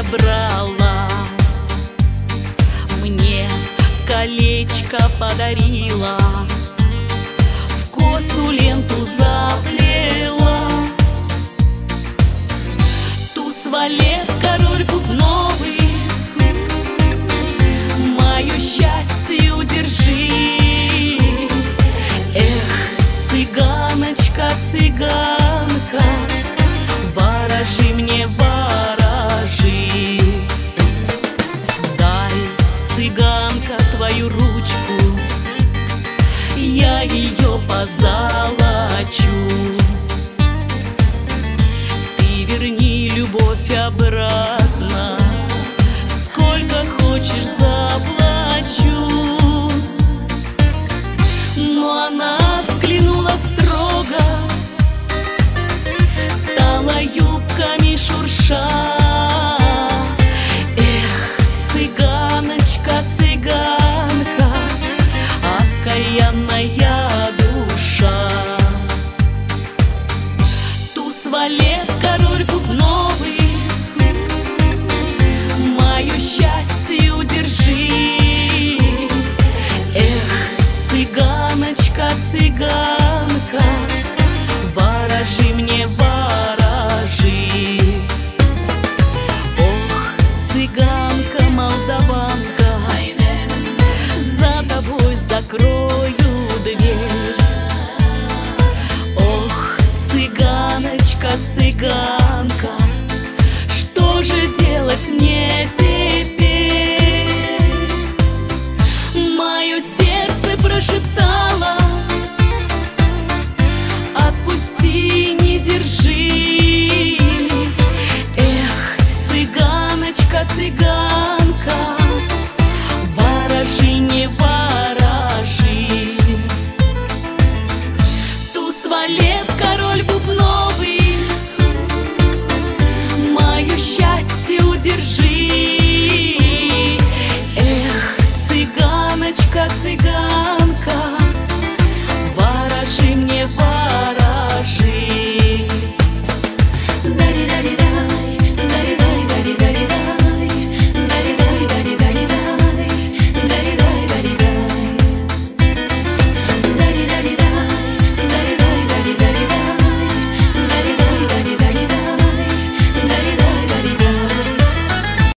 брала, мне колечко подарила, в косу ленту заплела. Туз-валет, король бубновый, мое счастье удержи. Эх, цыганочка, цыганка, ворожи мне, ворожи. Дай, цыганка, твою ручку, я ее позолочу. Ты верни любовь обратно, сколько хочешь заплачу. Но она взглянула строго, стала юбками шурша. Эх, цыганочка, цыганка, окаянная душа. Туз-валет, король бубновый, мое счастье удержи. Эх, цыганочка, цыганка, ворожи мне, ворожи. Ох, цыганка, молдаванка, за тобой закрою дверь. Ох, цыганочка, цыганка, что же делать мне теперь? Мое сердце прошептало: